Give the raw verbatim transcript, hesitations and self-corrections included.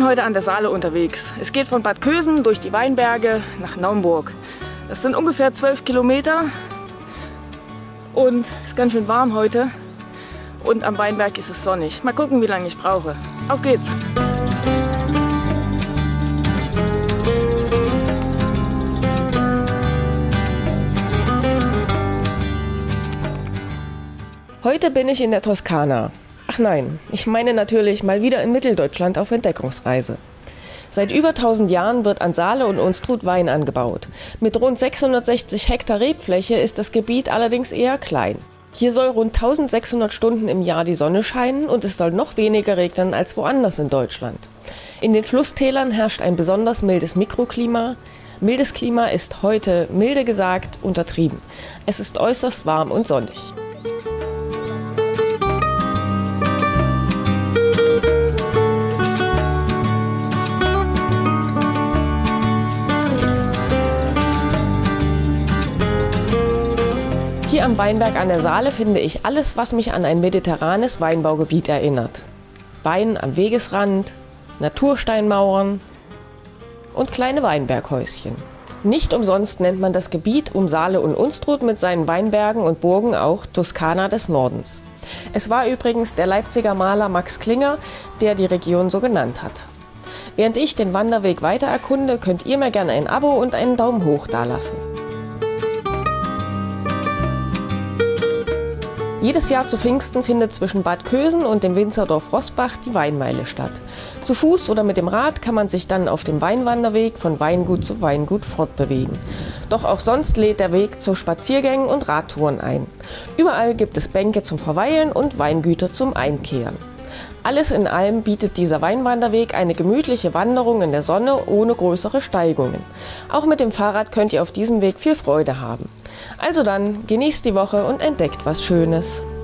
heute an der Saale unterwegs. Es geht von Bad Kösen durch die Weinberge nach Naumburg. Das sind ungefähr zwölf Kilometer und es ist ganz schön warm heute. Und am Weinberg ist es sonnig. Mal gucken, wie lange ich brauche. Auf geht's! Heute bin ich in der Toskana. Ach nein, ich meine natürlich mal wieder in Mitteldeutschland auf Entdeckungsreise. Seit über tausend Jahren wird an Saale und Unstrut Wein angebaut. Mit rund sechshundertsechzig Hektar Rebfläche ist das Gebiet allerdings eher klein. Hier soll rund eintausendsechshundert Stunden im Jahr die Sonne scheinen und es soll noch weniger regnen als woanders in Deutschland. In den Flusstälern herrscht ein besonders mildes Mikroklima. Mildes Klima ist heute, milde gesagt, untertrieben. Es ist äußerst warm und sonnig. Hier am Weinberg an der Saale finde ich alles, was mich an ein mediterranes Weinbaugebiet erinnert. Wein am Wegesrand, Natursteinmauern und kleine Weinberghäuschen. Nicht umsonst nennt man das Gebiet um Saale und Unstrut mit seinen Weinbergen und Burgen auch Toskana des Nordens. Es war übrigens der Leipziger Maler Max Klinger, der die Region so genannt hat. Während ich den Wanderweg weiter erkunde, könnt ihr mir gerne ein Abo und einen Daumen hoch dalassen. Jedes Jahr zu Pfingsten findet zwischen Bad Kösen und dem Winzerdorf Roßbach die Weinmeile statt. Zu Fuß oder mit dem Rad kann man sich dann auf dem Weinwanderweg von Weingut zu Weingut fortbewegen. Doch auch sonst lädt der Weg zu Spaziergängen und Radtouren ein. Überall gibt es Bänke zum Verweilen und Weingüter zum Einkehren. Alles in allem bietet dieser Weinwanderweg eine gemütliche Wanderung in der Sonne ohne größere Steigungen. Auch mit dem Fahrrad könnt ihr auf diesem Weg viel Freude haben. Also dann, genießt die Woche und entdeckt was Schönes.